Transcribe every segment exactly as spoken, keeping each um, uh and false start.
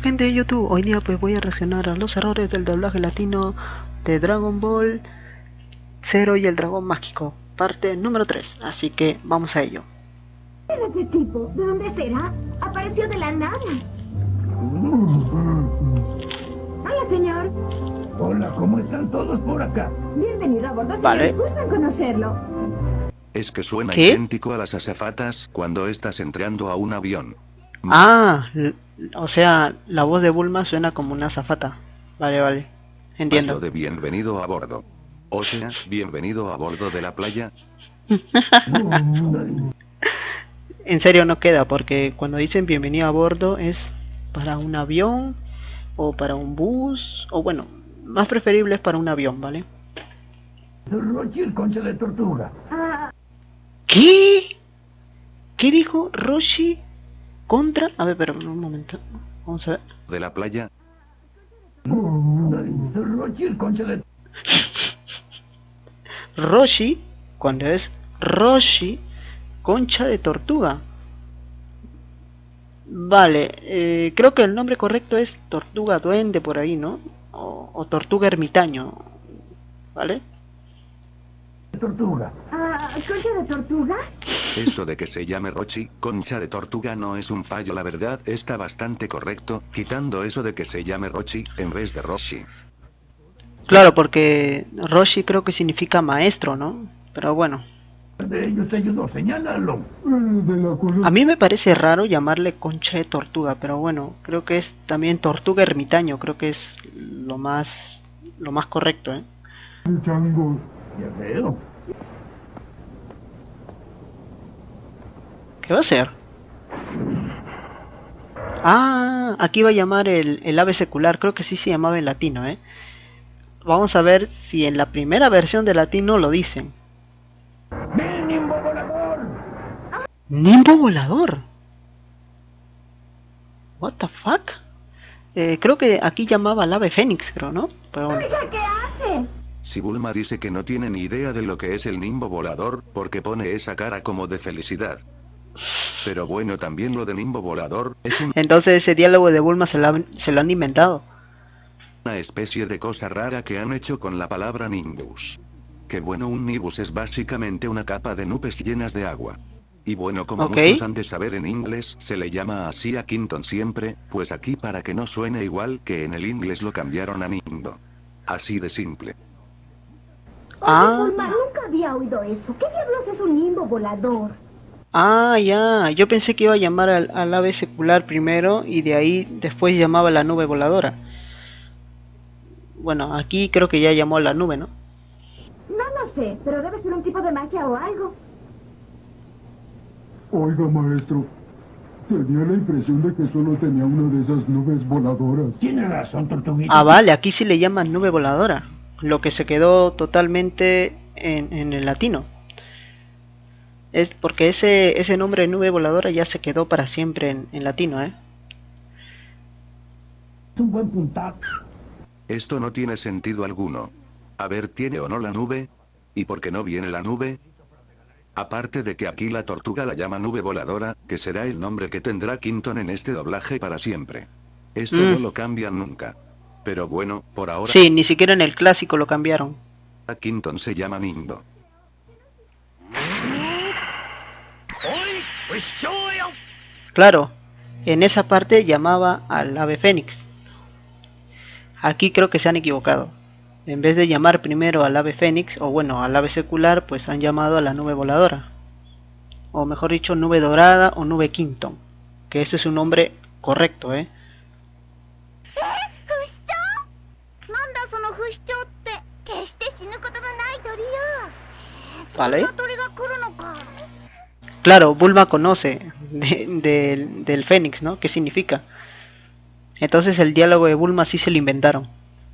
Gente de YouTube, hoy día pues voy a reaccionar a los errores del doblaje latino de Dragon Ball Zero y el Dragón Mágico, parte número tres, así que vamos a ello. ¿Ese tipo? ¿De dónde será? Apareció de la nada. Hola, señor. Hola, ¿cómo están todos por acá? Bienvenido a bordo, señor. Vale. Gusto en conocerlo. Es que suena ¿Qué? idéntico a las azafatas cuando estás entrando a un avión. Ah, o sea, la voz de Bulma suena como una azafata. Vale, vale, entiendo. Paso de bienvenido a bordo. O sea, bienvenido a bordo de la playa. En serio no queda, porque cuando dicen bienvenido a bordo es para un avión o para un bus, o bueno, más preferible es para un avión, ¿vale? Rochi, el concha de tortuga. Ah, ¿Qué? ¿Qué dijo Roshi contra? A ver, pero un momento. Vamos a ver. De la playa. Rochi, el concha de... Roshi, cuando es Roshi, concha de tortuga. Vale, eh, creo que el nombre correcto es tortuga duende por ahí, ¿no? O, o tortuga ermitaño, ¿vale? tortuga. ah, ¿concha de tortuga? Esto de que se llame Rochi, concha de tortuga, no es un fallo, la verdad está bastante correcto, quitando eso de que se llame Rochi en vez de Roshi. Claro, porque Roshi creo que significa maestro, ¿no? Pero bueno. De ellos te ayudó, señálalo. A mí me parece raro llamarle concha de tortuga, pero bueno, creo que es también tortuga ermitaño, creo que es lo más lo más correcto, ¿eh? Chango. Ya veo. ¿Qué va a hacer? Ah, aquí va a llamar el, el ave secular, creo que sí se llamaba en latino, ¿eh? Vamos a ver si en la primera versión de latino lo dicen. ¡Ven, Nimbo volador! ¿Nimbo volador? What the fuck? Eh, creo que aquí llamaba al ave fénix, creo, ¿no? Pero bueno. Oiga, ¿qué hace? Si Bulma dice que no tiene ni idea de lo que es el nimbo volador, porque pone esa cara como de felicidad. Pero bueno, también lo de nimbo volador es un- Entonces ese diálogo de Bulma se lo, han, se lo han inventado. una especie de cosa rara que han hecho con la palabra nimbus. Que bueno, un nimbus es básicamente una capa de nubes llenas de agua. Y bueno, como Ok. muchos han de saber en inglés, se le llama así a Quinton siempre, pues aquí para que no suene igual que en el inglés lo cambiaron a nimbo. Así de simple. Oye, Ah. Bulma, nunca había oído eso. ¿Qué diablos es un nimbo volador? Ah, ya. Yo pensé que iba a llamar al, al ave secular primero y de ahí después llamaba a la nube voladora. Bueno, aquí creo que ya llamó a la nube, ¿no? No, no sé, pero debe ser un tipo de magia o algo. Oiga, maestro, tenía la impresión de que solo tenía una de esas nubes voladoras. Tiene razón, tortuguita. Ah, vale, aquí sí le llaman nube voladora. Lo que se quedó totalmente en, en el latino. Es porque ese, ese nombre de nube voladora ya se quedó para siempre en, en latino, ¿eh? Es un buen puntazo. Esto no tiene sentido alguno. A ver, ¿tiene o no la nube? ¿Y por qué no viene la nube? Aparte de que aquí la tortuga la llama nube voladora, que será el nombre que tendrá Quinton en este doblaje para siempre. Esto Mm. no lo cambian nunca. Pero bueno, por ahora Sí, ni siquiera en el clásico lo cambiaron. Quinton se llama Nimbo. Claro, en esa parte llamaba al ave fénix. Aquí creo que se han equivocado. En vez de llamar primero al ave fénix, o bueno, al ave secular, pues han llamado a la nube voladora. O mejor dicho, nube dorada o nube Quinton. Que ese es un nombre correcto, ¿eh? Vale. Claro, Bulma conoce de- de- del fénix, ¿no? ¿Qué significa? Entonces el diálogo de Bulma sí se lo inventaron.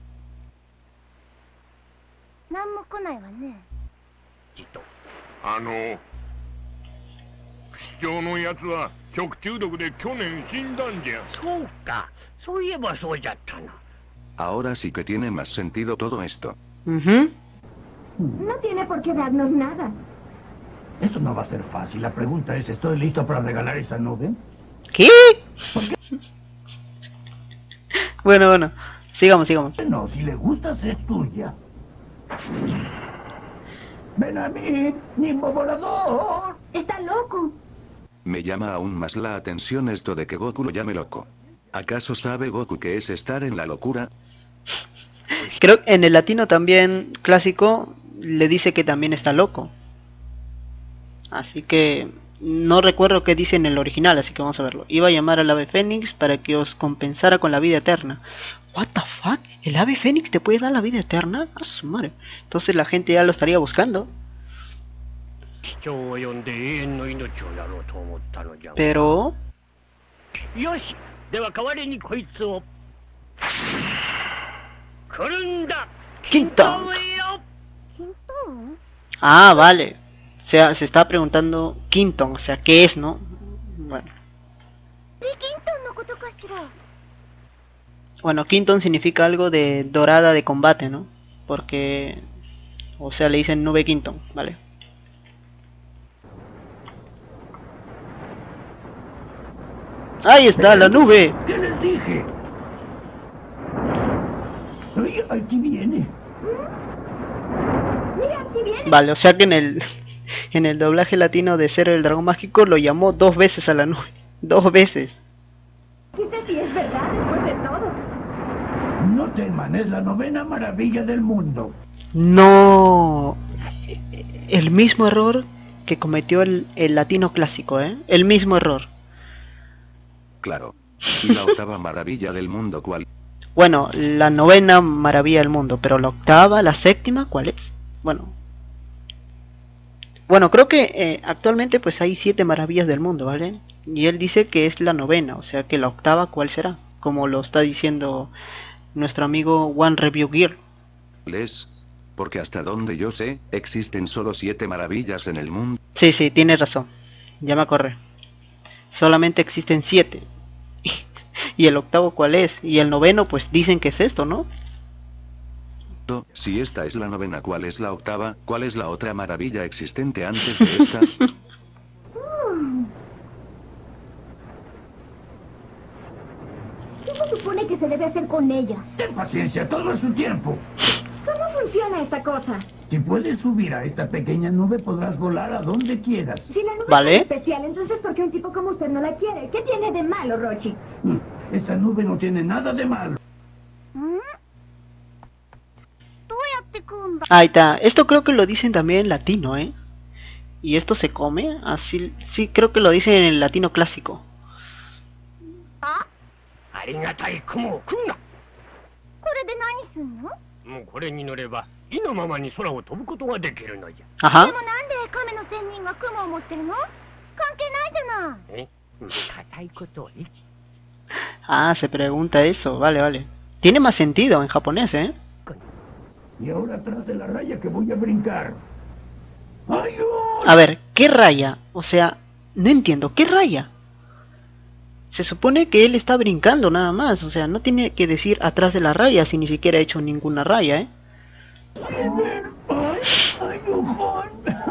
何も来ないわね。 あの不死鳥のやつは食中毒で去年死んだんじゃ。 そうか。そういえばそうじゃったな。 Ahora sí que tiene más sentido todo esto. Ujú. No tiene por qué darnos nada. Esto no va a ser fácil. La pregunta es, ¿estoy listo para regalar esa nube? ¿Qué? Bueno, bueno, sigamos, sigamos. No, si le gustas es tuya. Ven a mí, Nimbo volador. Está loco. Me llama aún más la atención esto de que Goku lo llame loco. ¿Acaso sabe Goku qué es estar en la locura? Creo que en el latino también clásico le dice que también está loco. Así que no recuerdo qué dice en el original, así que vamos a verlo. Iba a llamar al ave fénix para que os compensara con la vida eterna. What the fuck? ¿El ave fénix te puede dar la vida eterna? A su madre. Entonces la gente ya lo estaría buscando. Pero... Quinton. Ah, vale. O sea, se está preguntando Quinton, o sea, ¿qué es, no? Bueno. Bueno, Quinton significa algo de dorada de combate, ¿no? Porque... O sea, le dicen nube Quinton, ¿vale? ¡Ahí está la nube! ¿Qué les dije? Ay, aquí viene. Mira, aquí viene. Vale, o sea que en el... En el doblaje latino de Zero el dragón mágico lo llamó dos veces a la nube. Dos veces. Quizás sí es verdad después de todo. No teman, es la novena maravilla del mundo. No. El mismo error que cometió el, el latino clásico, ¿eh? El mismo error. Claro. ¿Y la octava maravilla del mundo cuál? Bueno, la novena maravilla del mundo, pero la octava, la séptima, ¿cuál es? Bueno. Bueno, creo que eh, actualmente pues hay siete maravillas del mundo, ¿vale? Y él dice que es la novena, o sea que la octava, ¿cuál será? Como lo está diciendo nuestro amigo One Review Gear. ¿Les? Porque hasta donde yo sé, existen solo siete maravillas en el mundo. Sí, sí, tiene razón. Ya me acordé. Solamente existen siete. ¿Y el octavo cuál es? Y el noveno pues dicen que es esto, ¿no? Si esta es la novena, ¿cuál es la octava? ¿Cuál es la otra maravilla existente antes de esta? ¿Qué se supone que se debe hacer con ella? Ten paciencia, todo es su tiempo. ¿Cómo funciona esta cosa? Si puedes subir a esta pequeña nube, podrás volar a donde quieras. Si la nube ¿Vale? es especial, entonces ¿por qué un tipo como usted no la quiere? ¿Qué tiene de malo, Rochi? Mm, Esta nube no tiene nada de malo. Ahí está. Esto creo que lo dicen también en latino, ¿eh? ¿Y esto se come? Así, sí, creo que lo dicen en el latino clásico. Ajá. Ah, se pregunta eso. Vale, vale. Tiene más sentido en japonés, ¿eh? Y ahora atrás de la raya que voy a brincar. ¡Ayuda! A ver, ¿qué raya? O sea, no entiendo, ¿qué raya? Se supone que él está brincando nada más, o sea, no tiene que decir atrás de la raya si ni siquiera ha hecho ninguna raya, ¿eh? ¡Ay, ay, ojón!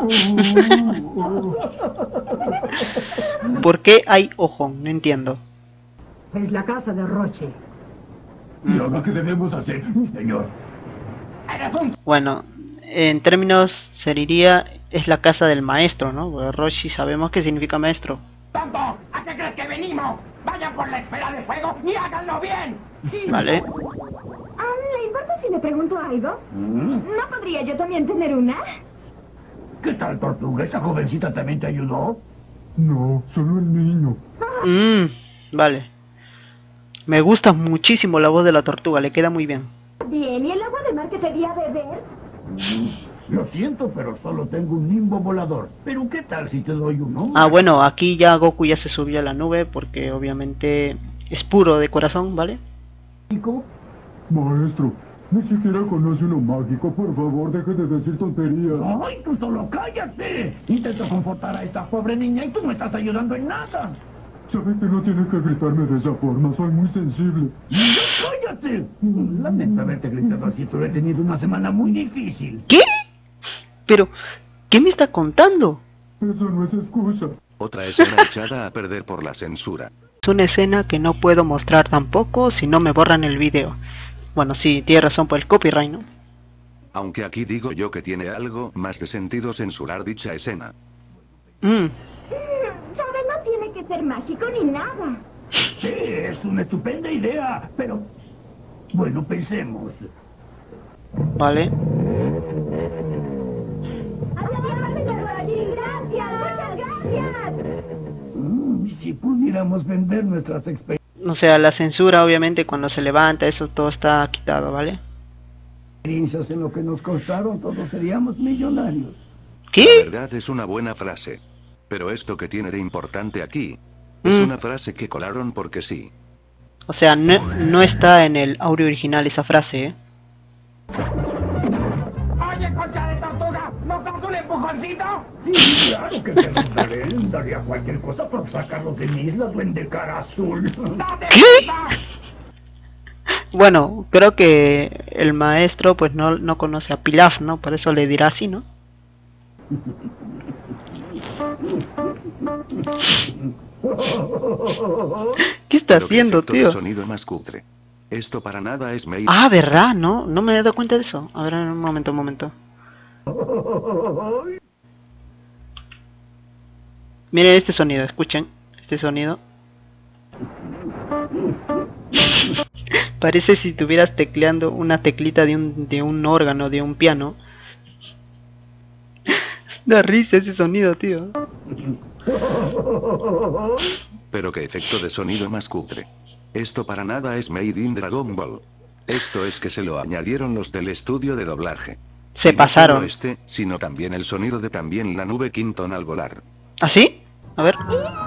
¿Por qué hay ojón? No entiendo. Es la casa de Roche. ¿Y ahora qué debemos hacer, señor? Bueno, en términos sería es la casa del maestro, ¿no? Porque Roshi sabemos que significa maestro. ¡Tonto! ¿A qué crees que venimos? ¡Vayan por la esfera de fuego y háganlo bien! Vale. Ah, ¿le importa si le pregunto algo? ¿Mm? ¿No podría yo también tener una? ¿Qué tal, Tortuga? ¿Esa jovencita también te ayudó? No, solo el niño. Mmm, vale. Me gusta muchísimo la voz de la tortuga, le queda muy bien. Bien, ¿y el agua de mar que quería beber? Mm, Lo siento, pero solo tengo un nimbo volador. Pero ¿qué tal si te doy uno? Ah, bueno, aquí ya Goku ya se subió a la nube porque obviamente es puro de corazón, ¿vale? Chico, Maestro, ni siquiera conoce uno mágico. Por favor, deje de decir tonterías. ¡ay, tú solo cállate! Intento confortar a esta pobre niña y tú no estás ayudando en nada. Sabe que no tiene que gritarme de esa forma. Soy muy sensible. ¡Ya cállate! Lamento haberte gritado así, pero he tenido una semana muy difícil. ¿Qué? Pero, ¿qué me está contando? Eso no es excusa. Otra escena echada a perder por la censura. una escena que no puedo mostrar tampoco si no me borran el video. Bueno, sí, tiene razón por el copyright, ¿no? Aunque aquí digo yo que tiene algo más de sentido censurar dicha escena. Mm. ¿Sabe? No tiene que ser mágico ni nada. Sí, es una estupenda idea, pero... Bueno, pensemos. Vale. Adiós, señor Roshi. Gracias, muchas gracias. Mm, si pudiéramos vender nuestras experiencias O sea, la censura obviamente cuando se levanta, eso todo está quitado, ¿vale? en lo que nos costaron, todos seríamos millonarios. La ¿Qué? verdad es una buena frase. Pero esto que tiene de importante aquí, es Mm. una frase que colaron porque sí. O sea, no, no está en el audio original esa frase, ¿eh? Oye, concha de tortuga, ¿nos damos un empujoncito? Sí, claro que te los daré. Daría cualquier cosa por sacarlos de mi isla, duende cara azul. ¡Date ¿Qué? cuenta! Bueno, creo que el maestro pues no, no conoce a Pilaf, ¿no? Por eso le dirá así, ¿no? ¿Qué está Pero qué haciendo, efecto de tío? sonido más cutre. Esto para nada es made. Ah, ¿verdad? No, no me he dado cuenta de eso. A ver, un momento, un momento. Miren este sonido, escuchen. Este sonido. Parece si estuvieras tecleando una teclita de un, de un órgano, de un piano. Da risa ese sonido, tío. Pero qué efecto de sonido más cutre. Esto para nada es made in Dragon Ball. Esto es que se lo añadieron los del estudio de doblaje. Se Y no pasaron. solo este, sino también el sonido de también la nube Quinton al volar. ¿Ah, sí? A ver.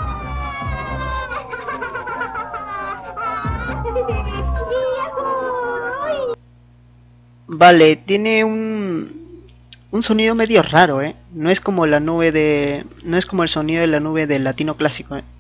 Vale, tiene un un sonido medio raro, ¿eh? No es como la nube de no es como el sonido de la nube del latino clásico, ¿eh?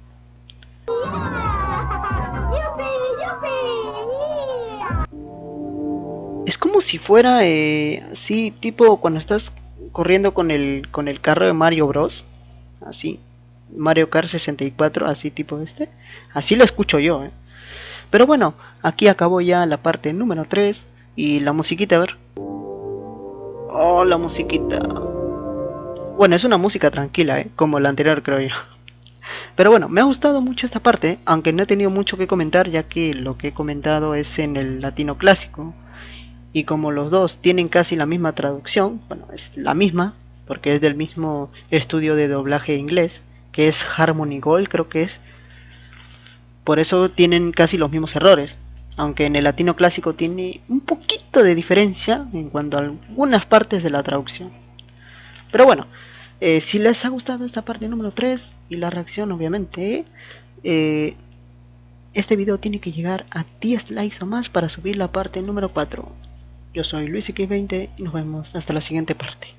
Es como si fuera eh, así, tipo cuando estás corriendo con el con el carro de Mario Bros. Así, Mario Kart sesenta y cuatro, así tipo este. Así lo escucho yo, ¿eh? Pero bueno, aquí acabó ya la parte número tres. Y la musiquita, a ver. Oh, la musiquita. Bueno, es una música tranquila, ¿eh? Como la anterior, creo yo. Pero bueno, me ha gustado mucho esta parte, aunque no he tenido mucho que comentar, ya que lo que he comentado es en el latino clásico. Y como los dos tienen casi la misma traducción, bueno, es la misma, porque es del mismo estudio de doblaje inglés, que es Harmony Gold, creo que es. Por eso tienen casi los mismos errores, aunque en el latino clásico tiene un poquito de diferencia en cuanto a algunas partes de la traducción. Pero bueno, eh, si les ha gustado esta parte número tres y la reacción obviamente, eh, este video tiene que llegar a diez likes o más para subir la parte número cuatro. Yo soy Luis X veinte y nos vemos hasta la siguiente parte.